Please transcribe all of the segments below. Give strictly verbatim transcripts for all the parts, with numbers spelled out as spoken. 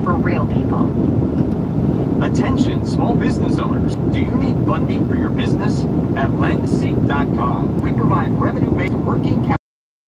for real people. Attention, small business owners. Do you need funding for your business? At lend seek dot com, we provide revenue-based working capital.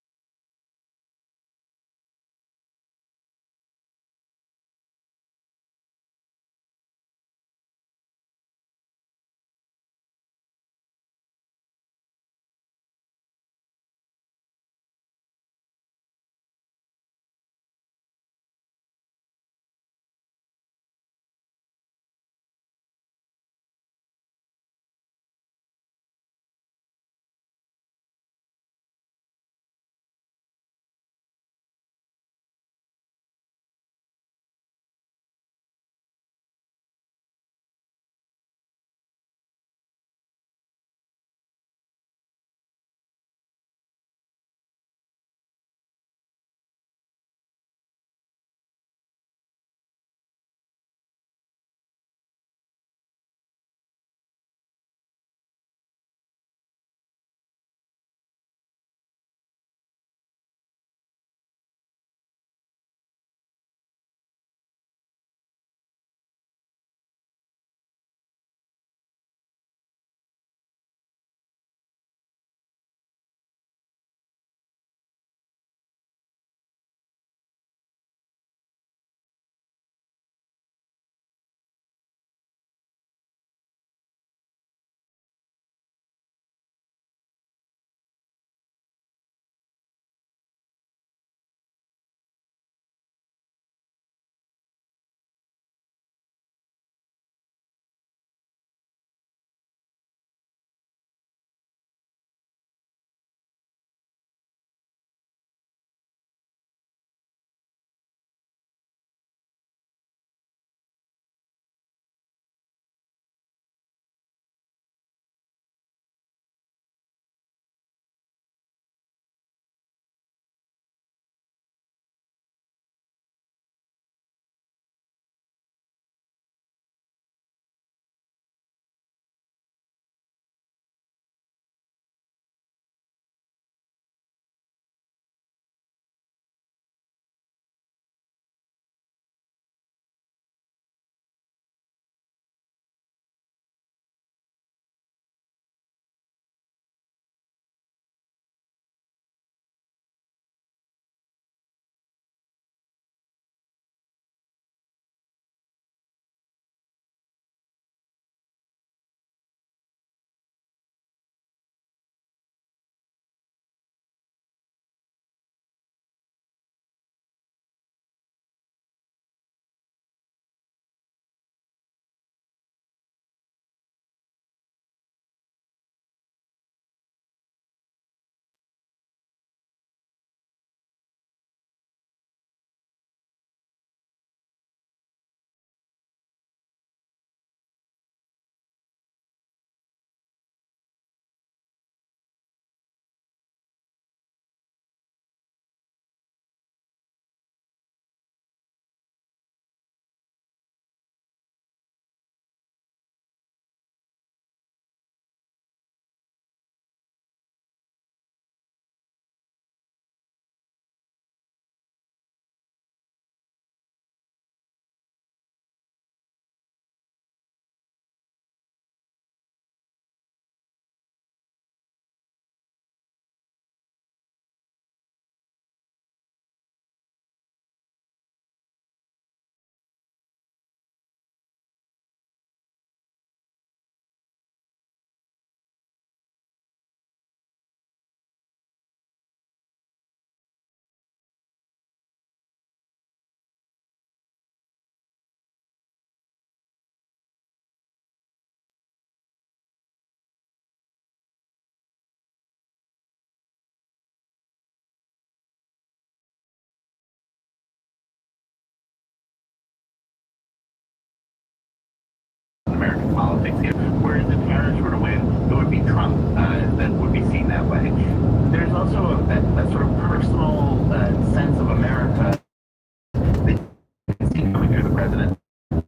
American politics here. Whereas if Harris were to win, it would be Trump uh, that would be seen that way. There's also a, a, a sort of personal uh, sense of America that you can see coming through the president.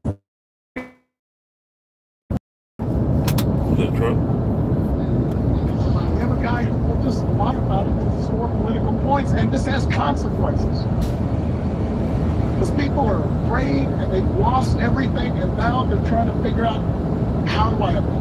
Is that Trump? We have a guy who will just lie about it to score political points, and this has consequences. Because people are afraid and they've lost everything, and now they're trying to figure out, how do I